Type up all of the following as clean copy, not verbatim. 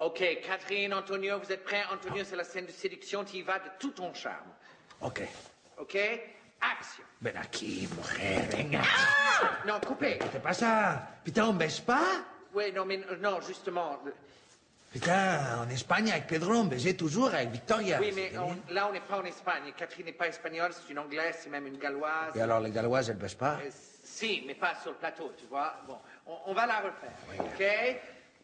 Ok, Catherine, Antonio, vous êtes prêts? Antonio, c'est la scène de séduction, tu y vas de tout ton charme. Ok. Ok? Action. Ven aquí, mujer, venga. Non, coupez. ¿Qué te pasa? Putain, on baisse pas? Oui, non, mais non, justement. Putain, en Espagne, avec Pedro, on baisait toujours avec Victoria. Oui, mais là, on n'est pas en Espagne. Catherine n'est pas espagnole, c'est une anglaise, c'est même une galloise. Et alors, les galloises, elles baissent pas? Si, mais pas sur le plateau, tu vois. Bon, on va la refaire, ok?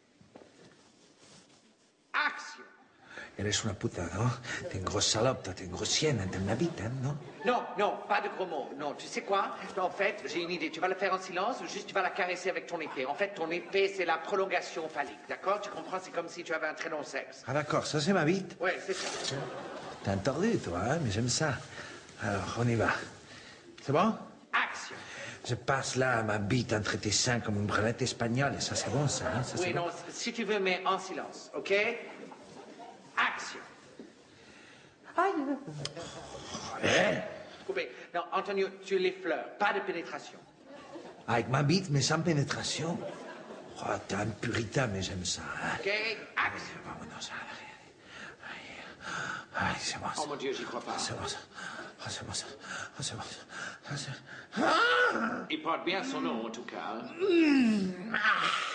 Action. Eres una puta, ¿no? T'es une grosse salope, toi, t'es une grosse chienne, t'es ma bite, hein, non? Non, non, pas de gros mots. Non, tu sais quoi? En fait, j'ai une idée. Tu vas le faire en silence ou juste tu vas la caresser avec ton épée. En fait, ton épée, c'est la prolongation phallique, d'accord? Tu comprends? C'est comme si tu avais un très long sexe. Ah d'accord, ça c'est ma bite? Ouais, c'est ça. T'es un tordu, toi, hein, mais j'aime ça. Alors, on y va. C'est bon? Action. Je passe là ma bite entre tes seins comme une branlette espagnole, et ça c'est bon, ça, hein? Ça, Oui, bon. non, si tu veux, mais en silence, ok? Action. Hein? Coupé. Non, Antonio, tu l'effleures. Pas de pénétration. Avec ma bite, mais sans pénétration. Oh, t'es un puritain, mais j'aime ça, hein? Ok? Action. Vámonos, allez, c'est bon, ça. Oh mon Dieu, j'y crois pas. C'est bon, ça. Oh, c'est bon, ça. Oh, c'est bon, ça. Oh, c'est... Il porte bien son nom, en tout cas. Ah!